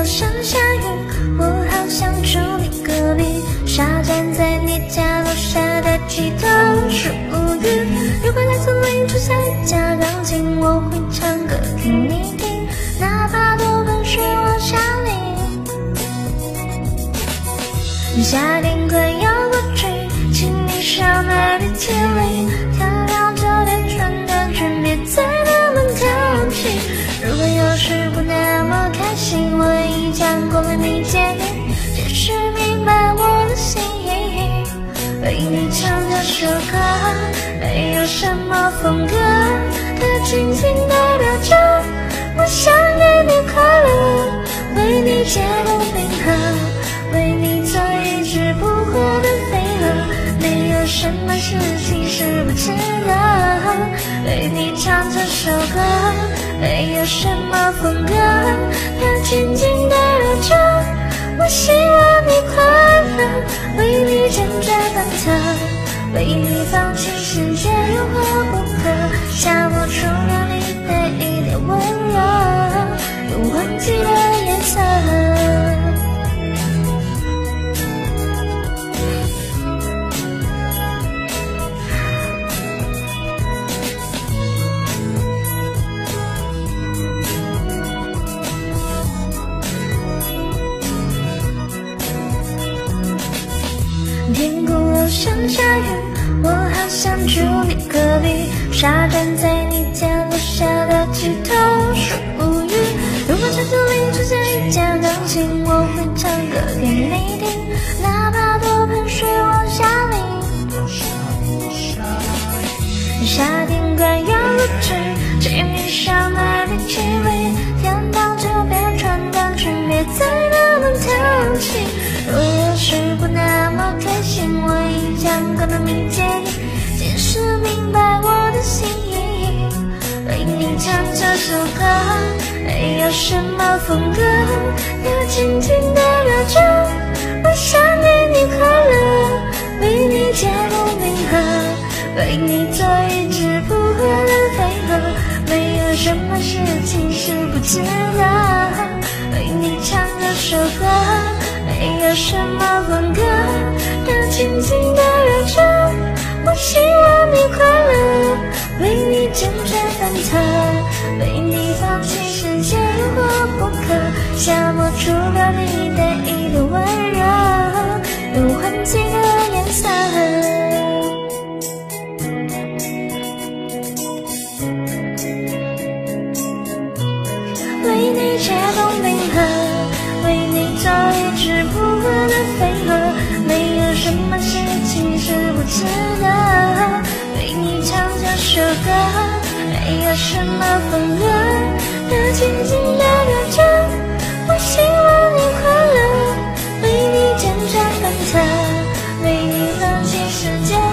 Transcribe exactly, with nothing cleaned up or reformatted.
上下雨，我好想住你隔壁，傻站在你家楼下的吉他是无语。如果来自零出在家钢琴，我会唱歌给你听，哪怕多半是我想你。夏天快要过去，请你少买冰淇淋，漂亮就别穿短裙，别再那么淘气。如果有时不那么开心，我已讲过了你见面，解释明白我的心意。为你唱这首歌，没有什么风格，它仅仅代表着我想给你快乐，为你解冻冰河，为你做一只不活的飞蛾，没有什么事情是不值得。为你唱这首歌，没有什么风格，它仅仅代表着我希望你快乐，为你坚决奔腾，为你放弃世界有何不可，夏末除了你的一点温柔，永恒记的颜色。天空楼上下雨，我好想住你隔壁，傻站在你家楼下的吉他是无语。如果这次零出现一架钢琴，我会唱歌给你听，哪怕多盆水往下淋。夏天快要过去，请你少买冰淇淋，天堂就别穿短裙，别再那么淘气。若有时不那么开心，我已讲过了你建议，解释明白我的心意。为你唱这首歌，没有什么风格，它仅仅代表着我想给你快乐，为你解冻冰河，为你做一只不活的飞蛾，没有什么事情是不值得。为你唱这首歌，没有什么风格，它仅仅代表着我希望你快乐，为你坚决奔腾，为你放弃世界有何不可，夏末除了你的一点温柔，永恒记的颜色。为你解冻冰河，为你做一只不活的飞蛾，没有什么事情是不值得。为你唱这首歌，没有什么风格，它仅仅代表着我希望你快乐，为你坚决奔腾，为你放弃世界